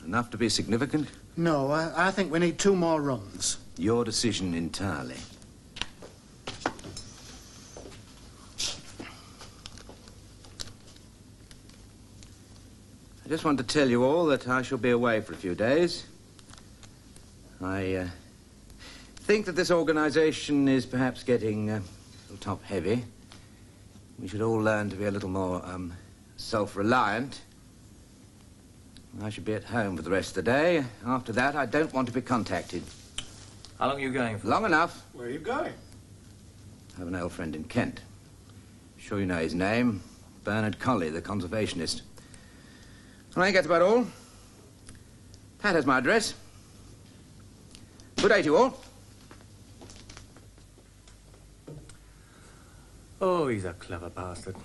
Enough to be significant? No, I think we need 2 more runs. Your decision entirely. I just want to tell you all that I shall be away for a few days. I think that this organisation is perhaps getting a little top-heavy. We should all learn to be a little more self-reliant. I should be at home for the rest of the day. After that, I don't want to be contacted. How long are you going for? Long enough. Where are you going? I have an old friend in Kent. Sure you know his name. Bernard Colley, the conservationist. Well, I think that's about all. Pat has my address. Good day to you all. Oh, he's a clever bastard.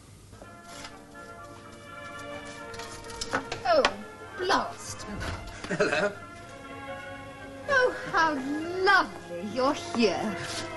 Oh, blast. Hello. Oh, how lovely you're here.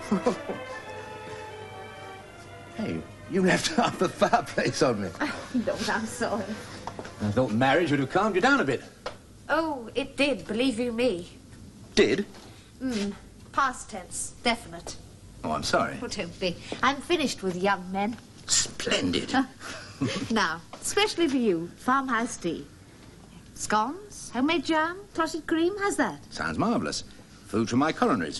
Hey, you left half the fireplace on me. Oh, Lord, I'm sorry. I thought marriage would have calmed you down a bit. Oh, it did, believe you me. Did? Past tense, definite. Oh, I'm sorry. Oh, don't be. I'm finished with young men. Splendid. Now, especially for you, farmhouse tea. Scones, homemade jam, clotted cream, how's that? Sounds marvellous. Food for my coronaries.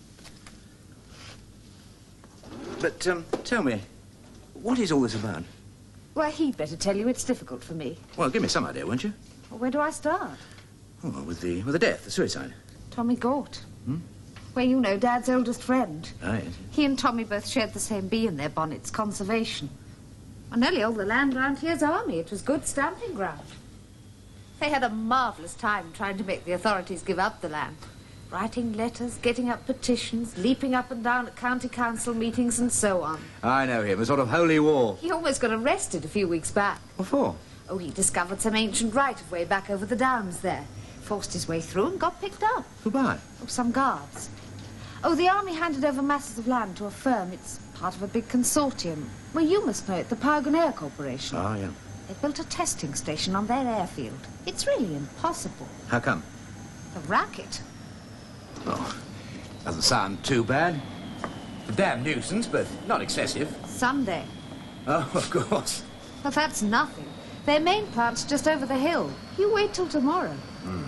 But, tell me, what is all this about? Well, he'd better tell you. It's difficult for me. Well, give me some idea, won't you? Well, where do I start? Oh, with the death, the suicide. Tommy Gort. Well, you know, Dad's oldest friend. Oh, yes. He and Tommy both shared the same bee in their bonnets, conservation. And nearly all the land round here's army. It was good stamping ground. They had a marvellous time trying to make the authorities give up the land. Writing letters, getting up petitions, leaping up and down at county council meetings and so on. I know him, a sort of holy war. He almost got arrested a few weeks back. What for? Oh, he discovered some ancient right-of-way back over the downs there. Forced his way through and got picked up. Who by? Oh, some guards. Oh, the army handed over masses of land to a firm. It's part of a big consortium. Well, you must know it, the Paragon Air Corporation. Oh, yeah. They built a testing station on their airfield. It's really impossible. How come? The racket. Oh, doesn't sound too bad. A damn nuisance, but not excessive. Someday. Oh, of course. Well, that's nothing. Their main plant's just over the hill. You wait till tomorrow.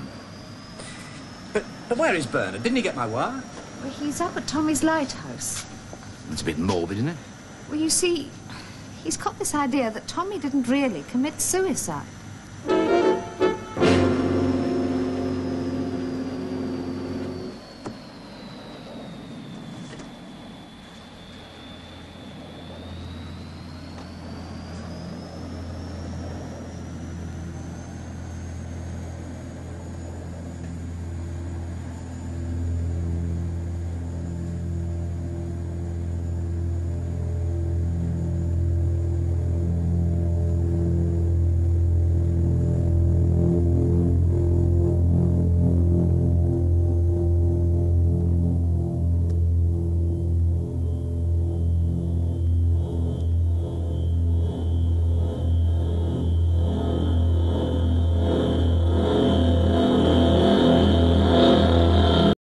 But where is Bernard? Didn't he get my wire? Well, he's up at Tommy's lighthouse. It's a bit morbid, isn't it? Well, you see, he's got this idea that Tommy didn't really commit suicide.